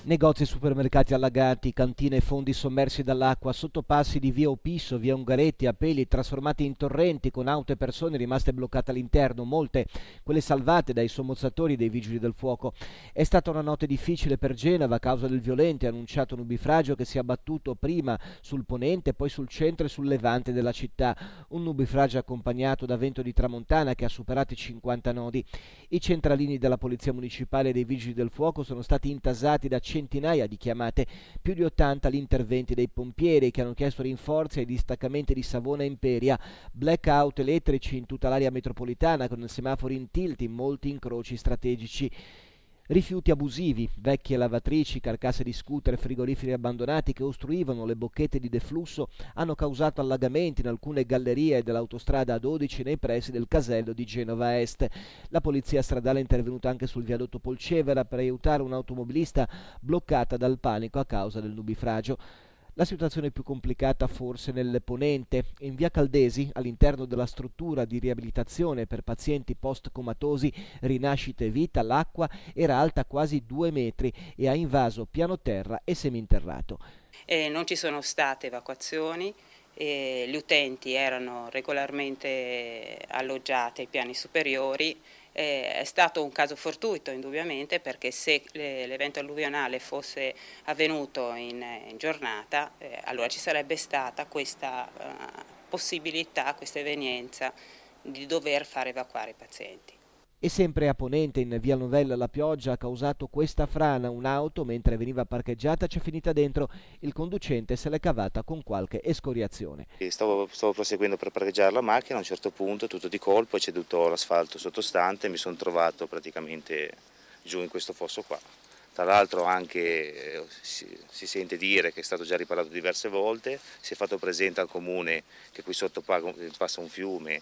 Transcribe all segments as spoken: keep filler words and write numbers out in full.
Negozi e supermercati allagati, cantine e fondi sommersi dall'acqua, sottopassi di via Opisso, via Ungaretti, a peli trasformati in torrenti con auto e persone rimaste bloccate all'interno, molte quelle salvate dai sommozzatori dei vigili del fuoco. È stata una notte difficile per Genova a causa del violento e annunciato nubifragio che si è abbattuto prima sul ponente, poi sul centro e sul levante della città. Un nubifragio accompagnato da vento di tramontana che ha superato i cinquanta nodi. I centralini della Polizia Municipale e dei Vigili del Fuoco sono stati intasati da centinaia di chiamate, più di ottanta gli interventi dei pompieri che hanno chiesto rinforzi ai distaccamenti di Savona e Imperia, blackout elettrici in tutta l'area metropolitana con il semaforo in tilt in molti incroci strategici. Rifiuti abusivi, vecchie lavatrici, carcasse di scooter, frigoriferi abbandonati che ostruivano le bocchette di deflusso hanno causato allagamenti in alcune gallerie dell'autostrada A dodici nei pressi del casello di Genova Est. La polizia stradale è intervenuta anche sul viadotto Polcevera per aiutare un'automobilista bloccata dal panico a causa del nubifragio. La situazione più complicata forse nel ponente. In via Caldesi, all'interno della struttura di riabilitazione per pazienti post-comatosi Rinascita e Vita, l'acqua era alta quasi due metri e ha invaso piano terra e seminterrato. Eh, non ci sono state evacuazioni, eh, gli utenti erano regolarmente alloggiati ai piani superiori. Eh, è stato un caso fortuito indubbiamente, perché se l'evento alluvionale fosse avvenuto in, in giornata eh, allora ci sarebbe stata questa uh, possibilità, questa evenienza di dover far evacuare i pazienti. E sempre a ponente, in via Novella, la pioggia ha causato questa frana. Un'auto, mentre veniva parcheggiata, c'è finita dentro. Il conducente se l'è cavata con qualche escoriazione. Stavo, stavo proseguendo per parcheggiare la macchina, a un certo punto, tutto di colpo, è ceduto l'asfalto sottostante e mi sono trovato praticamente giù in questo fosso qua. Tra l'altro anche eh, si, si sente dire che è stato già riparato diverse volte, si è fatto presente al comune che qui sotto passa un fiume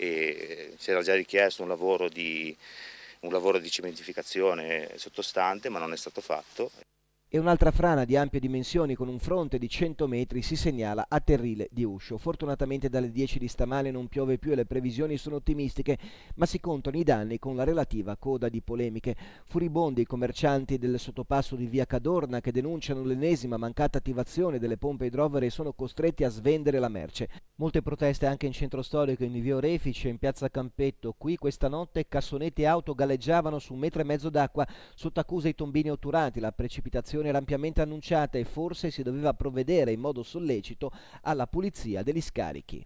e si era già richiesto un lavoro di, un lavoro di cementificazione sottostante, ma non è stato fatto. E un'altra frana di ampie dimensioni con un fronte di cento metri si segnala a Terrile di Uscio. Fortunatamente dalle dieci di stamane non piove più e le previsioni sono ottimistiche, ma si contano i danni con la relativa coda di polemiche. Furibondi i commercianti del sottopasso di via Cadorna che denunciano l'ennesima mancata attivazione delle pompe idrovere e sono costretti a svendere la merce. Molte proteste anche in centro storico, in via Orefice, in piazza Campetto. Qui questa notte cassonetti e auto galleggiavano su un metro e mezzo d'acqua, sotto accusa i tombini otturati. La precipitazione era ampiamente annunciata e forse si doveva provvedere in modo sollecito alla pulizia degli scarichi.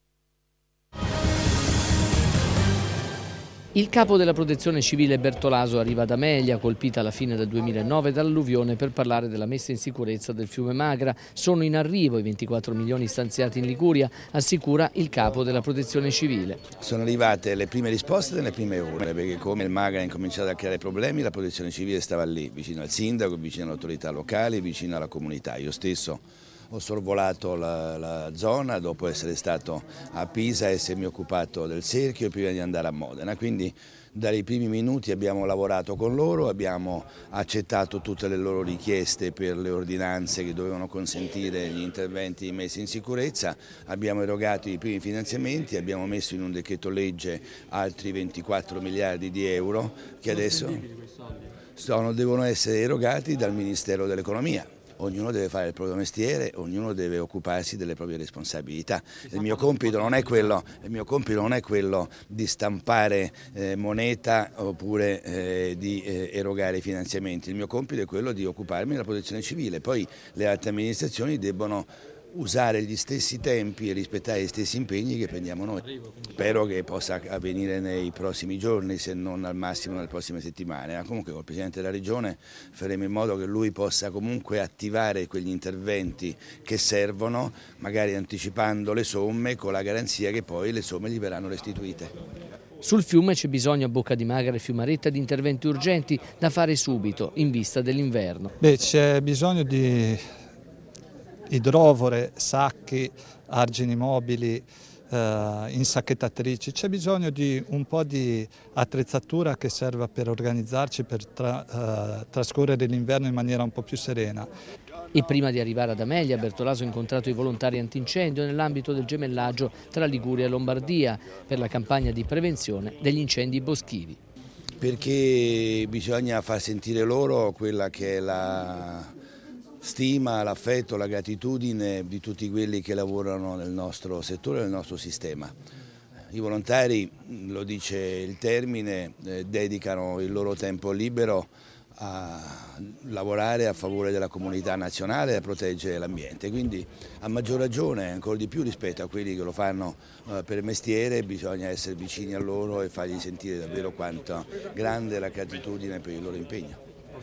Il capo della protezione civile Bertolaso arriva ad Amelia, colpita alla fine del duemilanove dall'alluvione, per parlare della messa in sicurezza del fiume Magra. Sono in arrivo i ventiquattro milioni stanziati in Liguria, assicura il capo della protezione civile. Sono arrivate le prime risposte nelle prime ore, perché come il Magra ha incominciato a creare problemi, la protezione civile stava lì, vicino al sindaco, vicino alle autorità locali, vicino alla comunità. Io stesso ho sorvolato la, la zona dopo essere stato a Pisa e essermi occupato del cerchio prima di andare a Modena, quindi dai primi minuti abbiamo lavorato con loro, abbiamo accettato tutte le loro richieste per le ordinanze che dovevano consentire gli interventi messi in sicurezza, abbiamo erogato i primi finanziamenti, abbiamo messo in un decreto legge altri ventiquattro miliardi di euro che adesso sono, devono essere erogati dal Ministero dell'Economia. Ognuno deve fare il proprio mestiere, ognuno deve occuparsi delle proprie responsabilità. Il mio compito non è quello, il mio compito non è quello di stampare eh, moneta oppure eh, di eh, erogare finanziamenti, il mio compito è quello di occuparmi della protezione civile. Poi le altre amministrazioni debbono usare gli stessi tempi e rispettare gli stessi impegni che prendiamo noi. Spero che possa avvenire nei prossimi giorni, se non al massimo nelle prossime settimane. Ma comunque col Presidente della Regione faremo in modo che lui possa comunque attivare quegli interventi che servono, magari anticipando le somme con la garanzia che poi le somme gli verranno restituite. Sul fiume c'è bisogno a Bocca di Magra e Fiumaretta di interventi urgenti da fare subito in vista dell'inverno. Beh, c'è bisogno di idrovore, sacchi, argini mobili, eh, insacchettatrici, c'è bisogno di un po' di attrezzatura che serva per organizzarci, per tra, eh, trascorrere l'inverno in maniera un po' più serena. E prima di arrivare ad Amelia, Bertolaso ha incontrato i volontari antincendio nell'ambito del gemellaggio tra Liguria e Lombardia per la campagna di prevenzione degli incendi boschivi. Perché bisogna far sentire loro quella che è la stima, l'affetto, la gratitudine di tutti quelli che lavorano nel nostro settore, nel nostro sistema. I volontari, lo dice il termine, eh, dedicano il loro tempo libero a lavorare a favore della comunità nazionale e a proteggere l'ambiente, quindi a maggior ragione, ancora di più rispetto a quelli che lo fanno eh, per mestiere, bisogna essere vicini a loro e fargli sentire davvero quanto grande è la gratitudine per il loro impegno.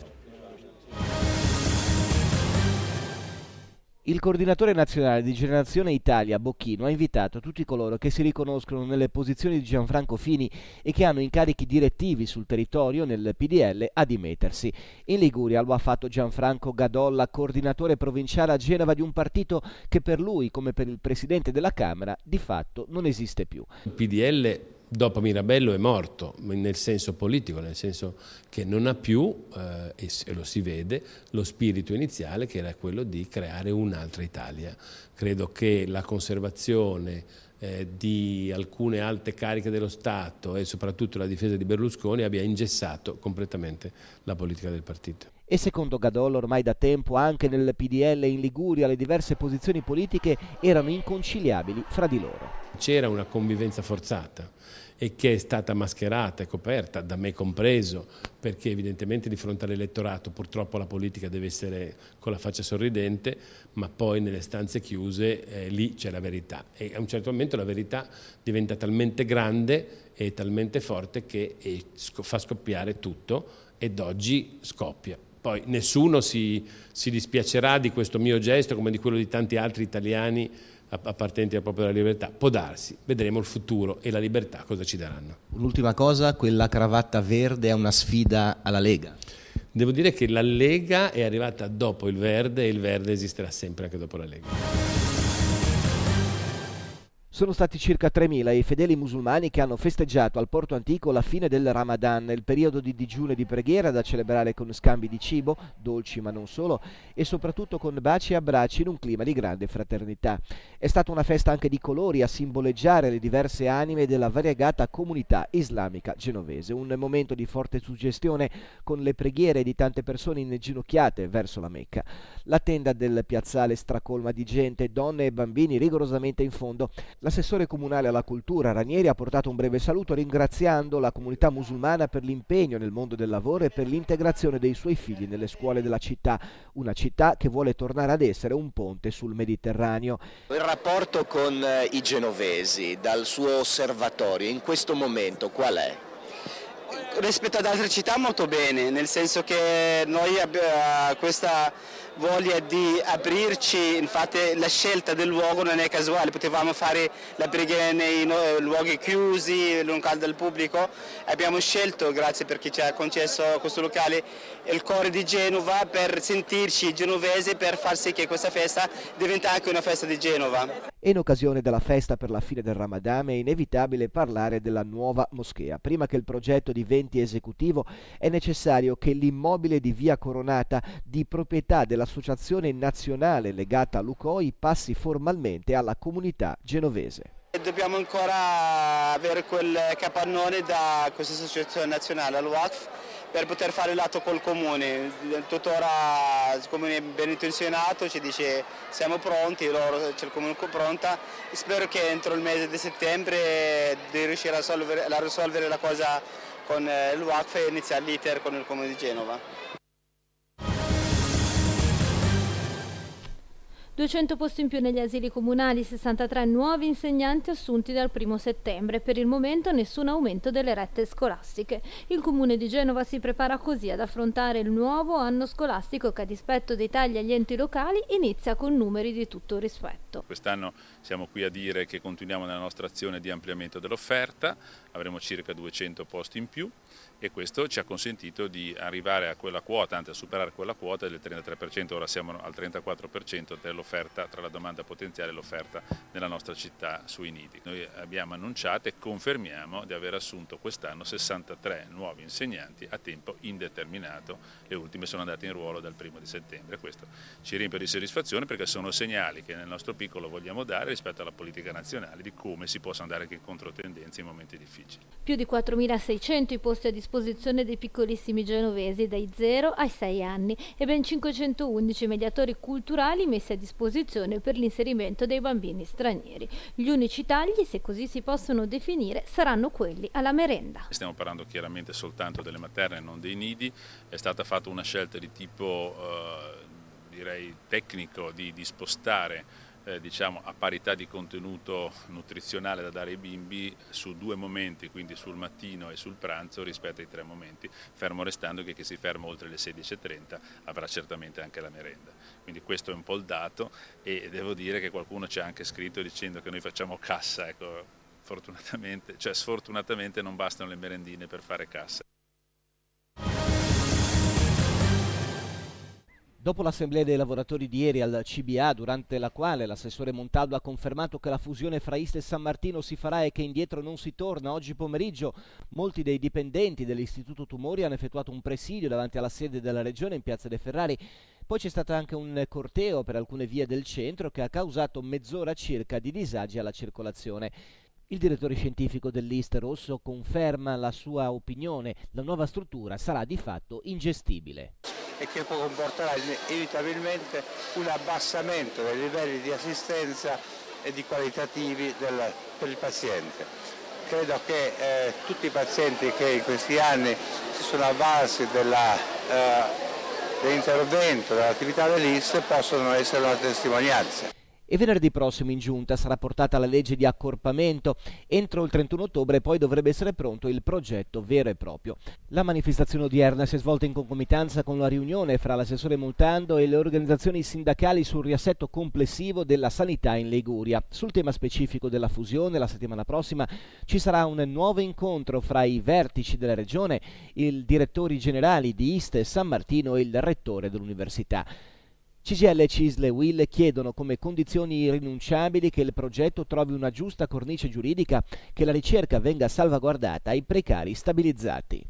Il coordinatore nazionale di Generazione Italia, Bocchino, ha invitato tutti coloro che si riconoscono nelle posizioni di Gianfranco Fini e che hanno incarichi direttivi sul territorio nel P D L a dimettersi. In Liguria lo ha fatto Gianfranco Gadolla, coordinatore provinciale a Genova di un partito che per lui, come per il Presidente della Camera, di fatto non esiste più. Il P D L dopo Mirabello è morto, nel senso politico, nel senso che non ha più, eh, e lo si vede, lo spirito iniziale che era quello di creare un'altra Italia. Credo che la conservazione eh, di alcune alte cariche dello Stato e soprattutto la difesa di Berlusconi abbia ingessato completamente la politica del partito. E secondo Gadolla ormai da tempo anche nel P D L in Liguria le diverse posizioni politiche erano inconciliabili fra di loro. C'era una convivenza forzata e che è stata mascherata e coperta, da me compreso, perché evidentemente di fronte all'elettorato purtroppo la politica deve essere con la faccia sorridente, ma poi nelle stanze chiuse eh, lì c'è la verità e a un certo momento la verità diventa talmente grande e talmente forte che eh, fa scoppiare tutto ed oggi scoppia. Poi nessuno si, si dispiacerà di questo mio gesto come di quello di tanti altri italiani appartenenti al popolo della libertà. Può darsi, vedremo il futuro e la libertà cosa ci daranno. L'ultima cosa, quella cravatta verde è una sfida alla Lega. Devo dire che la Lega è arrivata dopo il verde e il verde esisterà sempre anche dopo la Lega. Sono stati circa tremila i fedeli musulmani che hanno festeggiato al Porto Antico la fine del Ramadan, il periodo di digiuno e di preghiera da celebrare con scambi di cibo, dolci ma non solo, e soprattutto con baci e abbracci in un clima di grande fraternità. È stata una festa anche di colori a simboleggiare le diverse anime della variegata comunità islamica genovese, un momento di forte suggestione con le preghiere di tante persone inginocchiate verso la Mecca. La tenda del piazzale stracolma di gente, donne e bambini rigorosamente in fondo. L'assessore comunale alla cultura Ranieri ha portato un breve saluto ringraziando la comunità musulmana per l'impegno nel mondo del lavoro e per l'integrazione dei suoi figli nelle scuole della città, una città che vuole tornare ad essere un ponte sul Mediterraneo. Il rapporto con i genovesi dal suo osservatorio in questo momento qual è? Rispetto ad altre città molto bene, nel senso che noi abbiamo questa voglia di aprirci, infatti la scelta del luogo non è casuale, potevamo fare la preghiera nei luoghi chiusi, nel locale del pubblico, abbiamo scelto, grazie per chi ci ha concesso questo locale, il cuore di Genova per sentirci genovesi, per far sì che questa festa diventi anche una festa di Genova. E in occasione della festa per la fine del Ramadan è inevitabile parlare della nuova moschea. Prima che il progetto diventi esecutivo è necessario che l'immobile di Via Coronata, di proprietà dell'Associazione Nazionale legata a Lucoi, passi formalmente alla comunità genovese. Dobbiamo ancora avere quel capannone da questa associazione nazionale, al Waqf, per poter fare l'atto col comune. Tuttora il comune è ben intenzionato, ci dice siamo pronti, loro c'è il comune pronta. Spero che entro il mese di settembre di riuscire a risolvere, a risolvere la cosa con il Waqf e iniziare l'iter con il comune di Genova. duecento posti in più negli asili comunali, sessantatré nuovi insegnanti assunti dal primo settembre. Per il momento nessun aumento delle rette scolastiche. Il Comune di Genova si prepara così ad affrontare il nuovo anno scolastico che, a dispetto dei tagli agli enti locali, inizia con numeri di tutto rispetto. Quest'anno siamo qui a dire che continuiamo nella nostra azione di ampliamento dell'offerta, avremo circa duecento posti in più e questo ci ha consentito di arrivare a quella quota, anzi a superare quella quota del trentatré per cento, ora siamo al trentaquattro per cento dell'offerta l'offerta, tra la domanda potenziale e l'offerta nella nostra città sui nidi. Noi abbiamo annunciato e confermiamo di aver assunto quest'anno sessantatré nuovi insegnanti a tempo indeterminato, le ultime sono andate in ruolo dal primo di settembre. Questo ci riempie di soddisfazione perché sono segnali che nel nostro piccolo vogliamo dare rispetto alla politica nazionale di come si possa andare anche in controtendenza in momenti difficili. Più di quattromilaseicento i posti a disposizione dei piccolissimi genovesi dai zero ai sei anni e ben cinquecentoundici mediatori culturali messi a disposizione per l'inserimento dei bambini stranieri. Gli unici tagli, se così si possono definire, saranno quelli alla merenda. Stiamo parlando chiaramente soltanto delle materne e non dei nidi. È stata fatta una scelta di tipo eh, direi tecnico di, di spostare Eh, diciamo a parità di contenuto nutrizionale da dare ai bimbi su due momenti, quindi sul mattino e sul pranzo rispetto ai tre momenti, fermo restando che chi si ferma oltre le sedici e trenta avrà certamente anche la merenda. Quindi questo è un po' il dato e devo dire che qualcuno ci ha anche scritto dicendo che noi facciamo cassa, ecco, fortunatamente, cioè sfortunatamente non bastano le merendine per fare cassa. Dopo l'assemblea dei lavoratori di ieri al C B A, durante la quale l'assessore Montaldo ha confermato che la fusione fra Iste e San Martino si farà e che indietro non si torna, oggi pomeriggio molti dei dipendenti dell'Istituto Tumori hanno effettuato un presidio davanti alla sede della Regione in Piazza dei Ferrari. Poi c'è stato anche un corteo per alcune vie del centro che ha causato mezz'ora circa di disagi alla circolazione. Il direttore scientifico dell'Iste Rosso conferma la sua opinione: la nuova struttura sarà di fatto ingestibile. E che comporterà inevitabilmente un abbassamento dei livelli di assistenza e di qualitativi del, per il paziente. Credo che eh, tutti i pazienti che in questi anni si sono avvalsi della, eh, dell'intervento, dell'attività dell'Iste possono essere una testimonianza. E venerdì prossimo in giunta sarà portata la legge di accorpamento. Entro il trentuno ottobre poi dovrebbe essere pronto il progetto vero e proprio. La manifestazione odierna si è svolta in concomitanza con la riunione fra l'assessore Montaldo e le organizzazioni sindacali sul riassetto complessivo della sanità in Liguria. Sul tema specifico della fusione, la settimana prossima ci sarà un nuovo incontro fra i vertici della regione, i direttori generali di Iste e San Martino e il rettore dell'università. C G I L, C I S L e U I L chiedono come condizioni irrinunciabili che il progetto trovi una giusta cornice giuridica, che la ricerca venga salvaguardata e i precari stabilizzati.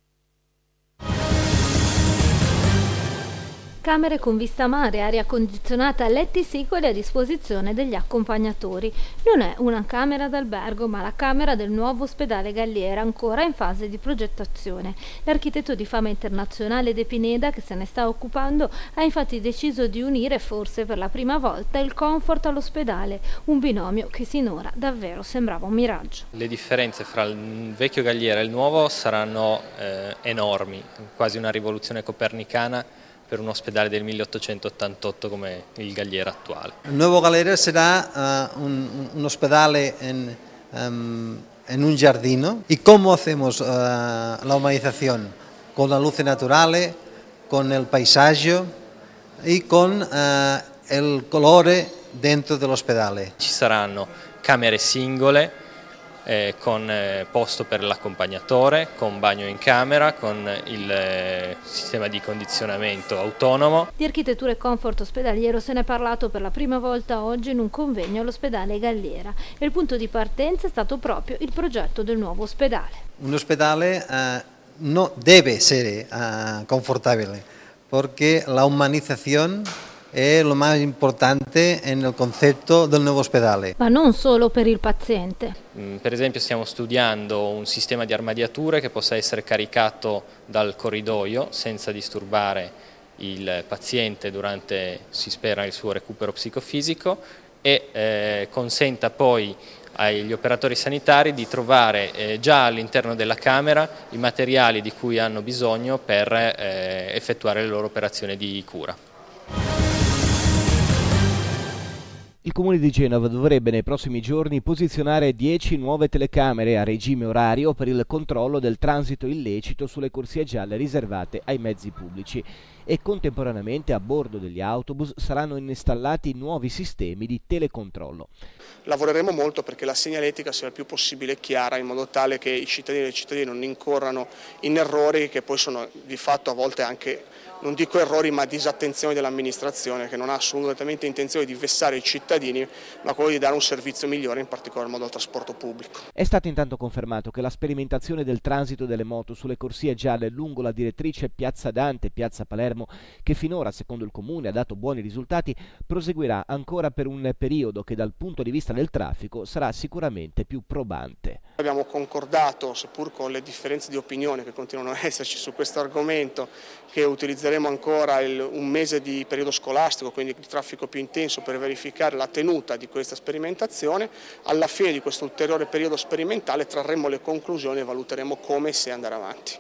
Camere con vista mare, aria condizionata, letti sicuri a disposizione degli accompagnatori. Non è una camera d'albergo, ma la camera del nuovo ospedale Galliera, ancora in fase di progettazione. L'architetto di fama internazionale De Pineda, che se ne sta occupando, ha infatti deciso di unire, forse per la prima volta, il comfort all'ospedale, un binomio che sinora davvero sembrava un miraggio. Le differenze fra il vecchio Galliera e il nuovo saranno eh, enormi, quasi una rivoluzione copernicana per un ospedale del milleottocentottantotto come il Galliera attuale. Il nuovo Galliera sarà uh, un, un ospedale en, um, en un giardino. ¿Y cómo hacemos uh, la humanización? Con la luz natural, con el paisaggio y con uh, el colore dentro dell'ospedale. Ci saranno camere singole, Eh, con eh, posto per l'accompagnatore, con bagno in camera, con il eh, sistema di condizionamento autonomo. Di architettura e comfort ospedaliero se ne è parlato per la prima volta oggi in un convegno all'ospedale Galliera e il punto di partenza è stato proprio il progetto del nuovo ospedale. Un ospedale eh, no debe essere eh, confortabile perché la umanizzazione è lo más importante nel concetto del nuovo ospedale. Ma non solo per il paziente. Per esempio stiamo studiando un sistema di armadiature che possa essere caricato dal corridoio senza disturbare il paziente durante, si spera, il suo recupero psicofisico e eh, consenta poi agli operatori sanitari di trovare eh, già all'interno della camera i materiali di cui hanno bisogno per eh, effettuare le loro operazioni di cura. Il Comune di Genova dovrebbe nei prossimi giorni posizionare dieci nuove telecamere a regime orario per il controllo del transito illecito sulle corsie gialle riservate ai mezzi pubblici e contemporaneamente a bordo degli autobus saranno installati nuovi sistemi di telecontrollo. Lavoreremo molto perché la segnaletica sia il più possibile chiara in modo tale che i cittadini e le cittadine non incorrano in errori che poi sono di fatto a volte anche non dico errori, ma disattenzioni dell'amministrazione, che non ha assolutamente intenzione di vessare i cittadini, ma quello di dare un servizio migliore, in particolar modo al trasporto pubblico. È stato intanto confermato che la sperimentazione del transito delle moto sulle corsie gialle lungo la direttrice Piazza Dante e Piazza Palermo, che finora, secondo il Comune, ha dato buoni risultati, proseguirà ancora per un periodo che dal punto di vista del traffico sarà sicuramente più probante. Abbiamo concordato, seppur con le differenze di opinione che continuano a esserci su questo argomento, che utilizzeremo ancora il, un mese di periodo scolastico, quindi di traffico più intenso, per verificare la tenuta di questa sperimentazione. Alla fine di questo ulteriore periodo sperimentale trarremo le conclusioni e valuteremo come e se andare avanti.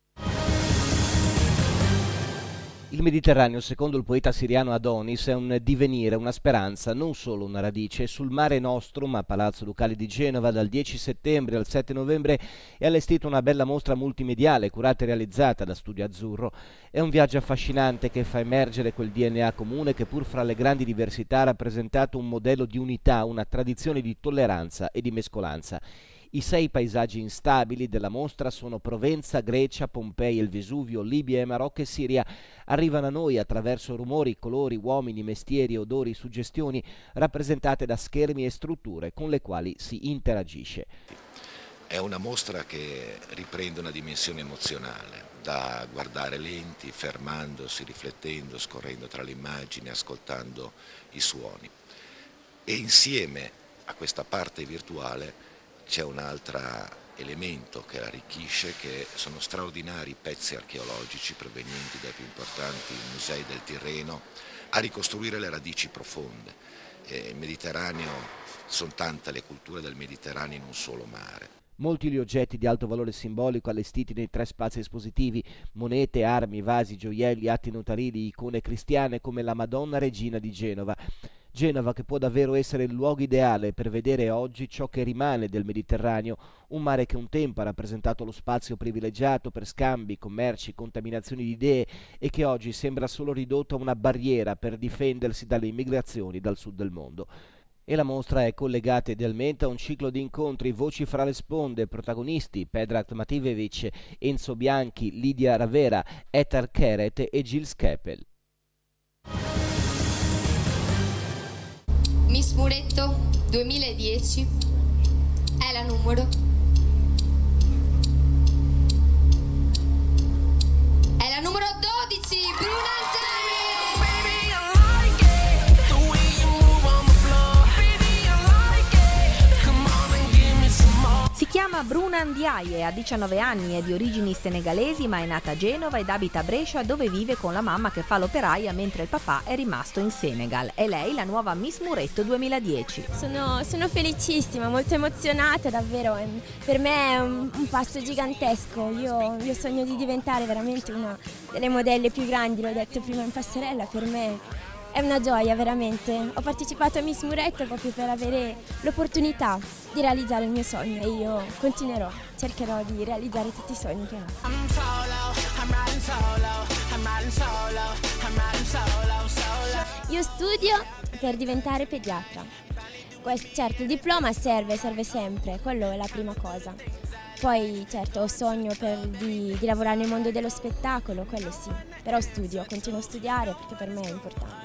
Il Mediterraneo, secondo il poeta siriano Adonis, è un divenire, una speranza, non solo una radice. Sul Mare Nostrum, a Palazzo Ducale di Genova, dal dieci settembre al sette novembre, è allestita una bella mostra multimediale, curata e realizzata da Studio Azzurro. È un viaggio affascinante che fa emergere quel D N A comune che, pur fra le grandi diversità, ha rappresentato un modello di unità, una tradizione di tolleranza e di mescolanza. I sei paesaggi instabili della mostra sono Provenza, Grecia, Pompei, il Vesuvio, Libia, Marocco e Siria. Arrivano a noi attraverso rumori, colori, uomini, mestieri, odori, suggestioni, rappresentate da schermi e strutture con le quali si interagisce. È una mostra che riprende una dimensione emozionale, da guardare lenti, fermandosi, riflettendo, scorrendo tra le immagini, ascoltando i suoni. E insieme a questa parte virtuale c'è un altro elemento che arricchisce, che sono straordinari pezzi archeologici provenienti dai più importanti musei del Tirreno a ricostruire le radici profonde. Eh, il Mediterraneo, sono tante le culture del Mediterraneo in un solo mare. Molti gli oggetti di alto valore simbolico allestiti nei tre spazi espositivi: monete, armi, vasi, gioielli, atti notarili, icone cristiane come la Madonna Regina di Genova. Genova che può davvero essere il luogo ideale per vedere oggi ciò che rimane del Mediterraneo, un mare che un tempo ha rappresentato lo spazio privilegiato per scambi, commerci, contaminazioni di idee e che oggi sembra solo ridotto a una barriera per difendersi dalle immigrazioni dal sud del mondo. E la mostra è collegata idealmente a un ciclo di incontri, voci fra le sponde, protagonisti Predrag Matijevic, Enzo Bianchi, Lidia Ravera, Etar Keret e Gilles Keppel. Miss Muretto duemiladieci è la numero è la numero dodici, Bruna Si chiama Bruna Ndiaye, ha diciannove anni, è di origini senegalesi ma è nata a Genova ed abita a Brescia, dove vive con la mamma che fa l'operaia mentre il papà è rimasto in Senegal. È lei la nuova Miss Muretto duemiladieci. Sono, sono felicissima, molto emozionata, davvero. Per me è un, un passo gigantesco. Io, io sogno di diventare veramente una delle modelle più grandi, l'ho detto prima in passerella. Per me è una gioia, veramente. Ho partecipato a Miss Muretto proprio per avere l'opportunità di realizzare il mio sogno e io continuerò, cercherò di realizzare tutti i sogni che ho. Io studio per diventare pediatra. Certo, il diploma serve, serve sempre, quello è la prima cosa. Poi certo ho sogno per, di, di lavorare nel mondo dello spettacolo, quello sì, però studio, continuo a studiare perché per me è importante.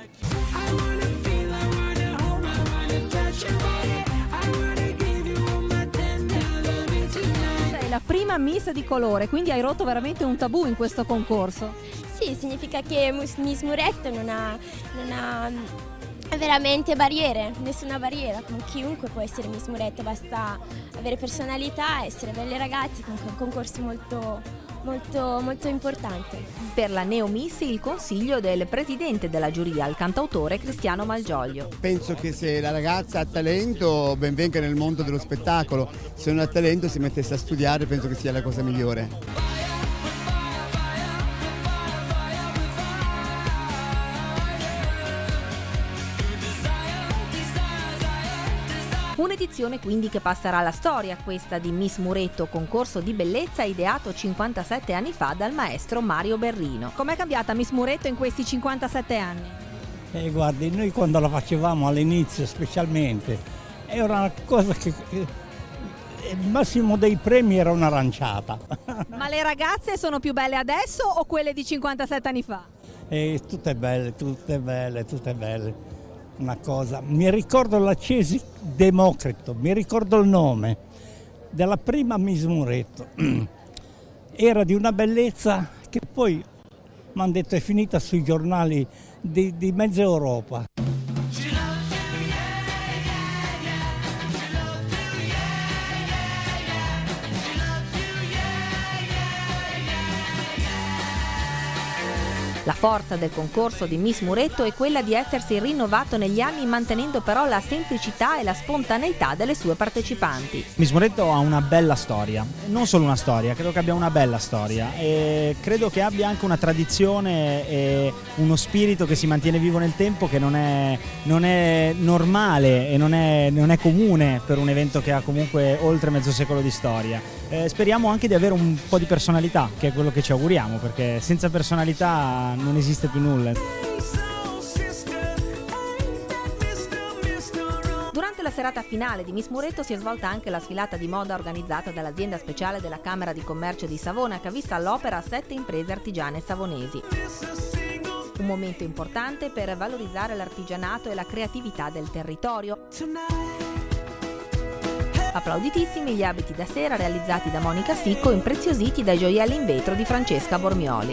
Sei la prima Miss di colore, quindi hai rotto veramente un tabù in questo concorso. Sì, significa che Miss Muretto non ha, non ha veramente barriere, nessuna barriera, con chiunque può essere Miss Muretto, basta avere personalità, essere belle ragazze, comunque è un concorso molto, molto, molto importante. Per la Neo Miss il consiglio del presidente della giuria, il cantautore Cristiano Malgioglio. Penso che se la ragazza ha talento ben venga nel mondo dello spettacolo, se non ha talento si mettesse a studiare, penso che sia la cosa migliore. Un'edizione quindi che passerà alla storia, questa di Miss Muretto, concorso di bellezza ideato cinquantasette anni fa dal maestro Mario Berrino. Com'è cambiata Miss Muretto in questi cinquantasette anni? Eh, guardi, noi quando la facevamo all'inizio specialmente, era una cosa che... il massimo dei premi era un'aranciata. Ma le ragazze sono più belle adesso o quelle di cinquantasette anni fa? e tutte belle, tutte belle, tutte belle. Una cosa, mi ricordo la Cesi Democrito, mi ricordo il nome della prima Miss Muretto, era di una bellezza che poi mi hanno detto è finita sui giornali di, di mezza Europa. La forza del concorso di Miss Muretto è quella di essersi rinnovato negli anni, mantenendo però la semplicità e la spontaneità delle sue partecipanti. Miss Muretto ha una bella storia, non solo una storia, credo che abbia una bella storia e credo che abbia anche una tradizione e uno spirito che si mantiene vivo nel tempo, che non è, non è normale e non è, non è comune per un evento che ha comunque oltre mezzo secolo di storia. Eh, speriamo anche di avere un po' di personalità, che è quello che ci auguriamo, perché senza personalità non esiste più nulla. Durante la serata finale di Miss Muretto si è svolta anche la sfilata di moda organizzata dall'azienda speciale della Camera di Commercio di Savona, che ha visto all'opera sette imprese artigiane savonesi. Un momento importante per valorizzare l'artigianato e la creatività del territorio. Applauditissimi gli abiti da sera realizzati da Monica Sicco, impreziositi dai gioielli in vetro di Francesca Bormioli.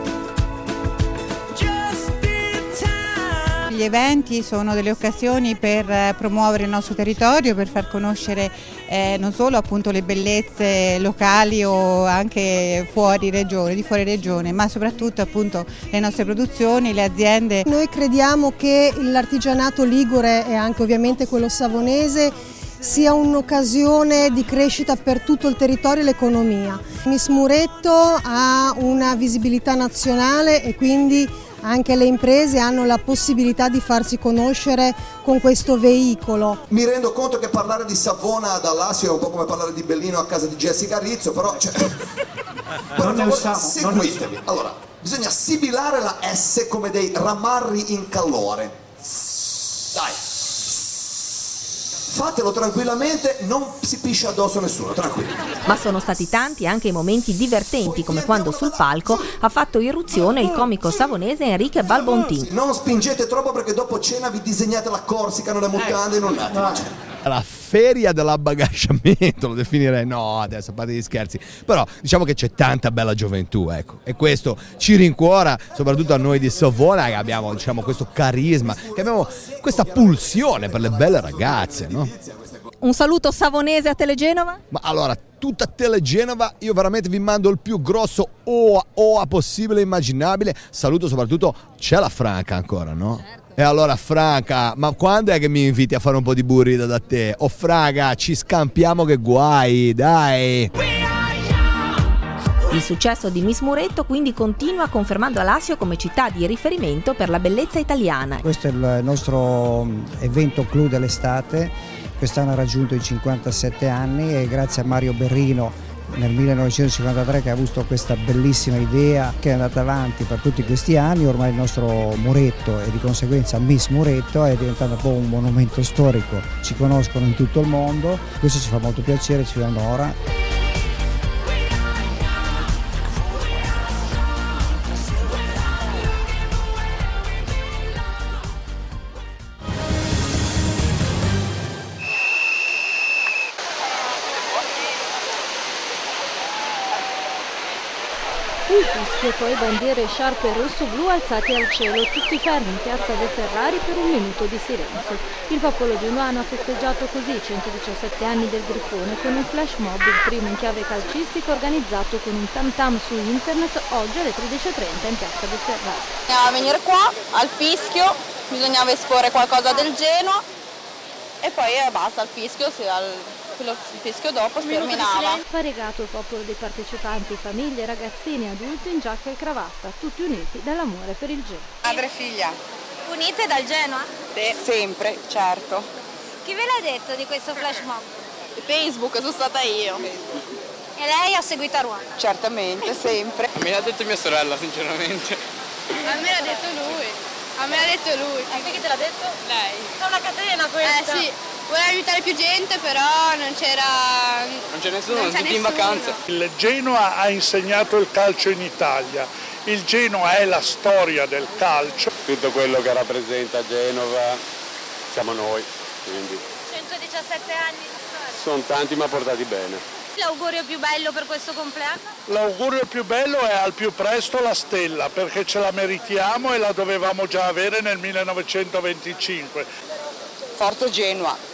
Gli eventi sono delle occasioni per promuovere il nostro territorio, per far conoscere eh, non solo appunto le bellezze locali o anche fuori regione, di fuori regione, ma soprattutto appunto le nostre produzioni, le aziende. Noi crediamo che l'artigianato ligure e anche ovviamente quello savonese sia un'occasione di crescita per tutto il territorio e l'economia. Miss Muretto ha una visibilità nazionale e quindi anche le imprese hanno la possibilità di farsi conoscere con questo veicolo. Mi rendo conto che parlare di Savona da Lazio è un po' come parlare di Bellino a casa di Jessica Rizzo, però cioè, per favore, seguitemi. Allora, bisogna sibilare la S come dei ramarri in calore. Dai. Fatelo tranquillamente, non si piscia addosso a nessuno, tranquillo. Ma sono stati tanti anche i momenti divertenti, come quando sul palco ha fatto irruzione il comico savonese Enrique Balbontin. Non spingete troppo perché dopo cena vi disegnate la Corsica nelle mutande in un attimo. La feria dell'abbagasciamento lo definirei, no adesso a parte gli scherzi, però diciamo che c'è tanta bella gioventù, ecco, e questo ci rincuora soprattutto a noi di Savona, che abbiamo diciamo questo carisma, che abbiamo questa pulsione per le belle ragazze, no? Un saluto savonese a Telegenova? Ma allora, tutta Telegenova, io veramente vi mando il più grosso O A, O A possibile e immaginabile. Saluto soprattutto, c'è la Franca ancora, no? Certo. E allora Franca, ma quando è che mi inviti a fare un po' di burrito da te? Oh Franca, ci scampiamo che guai, dai! Il successo di Miss Muretto quindi continua, confermando Alassio come città di riferimento per la bellezza italiana. Questo è il nostro evento clou dell'estate, quest'anno ha raggiunto i cinquantasette anni e grazie a Mario Berrino nel millenovecentocinquantatré che ha avuto questa bellissima idea che è andata avanti per tutti questi anni. Ormai il nostro Muretto e di conseguenza Miss Muretto è diventato un po' un monumento storico, ci conoscono in tutto il mondo, questo ci fa molto piacere, ci onora. Un fischio e poi bandiere sciarpe rosso-blu alzate al cielo, tutti fermi in piazza De Ferrari per un minuto di silenzio. Il popolo genuano ha festeggiato così i centodiciassette anni del Grifone con un flash mob, il primo in chiave calcistica, organizzato con un tam tam su internet oggi alle tredici e trenta in piazza De Ferrari. Bisognava venire qua al fischio, bisognava esporre qualcosa del Genoa e poi basta, al fischio, sì, al... il fischio dopo si terminava. Variegato il popolo dei partecipanti, famiglie, ragazzini, adulti in giacca e cravatta, tutti uniti dall'amore per il Genoa. Madre e figlia. Unite dal Genoa? Sì, sempre, certo. Chi ve l'ha detto di questo flash mob? Facebook, sono stata io. E lei ha seguito a Ruanda? Certamente, sempre. Me l'ha detto mia sorella, sinceramente. A me l'ha detto lui. A me l'ha detto lui. A te chi te l'ha detto? Lei. È una catena questa. Eh sì. Voleva aiutare più gente, però non c'era... Non c'è nessuno, non tutti in vacanza. Il Genoa ha insegnato il calcio in Italia Il Genoa è la storia del calcio. Tutto quello che rappresenta Genova siamo noi, quindi centodiciassette anni di storia. sono tanti ma portati bene. L'augurio più bello per questo compleanno? L'augurio più bello è al più presto la stella, perché ce la meritiamo e la dovevamo già avere nel millenovecentoventicinque. Forte Genoa.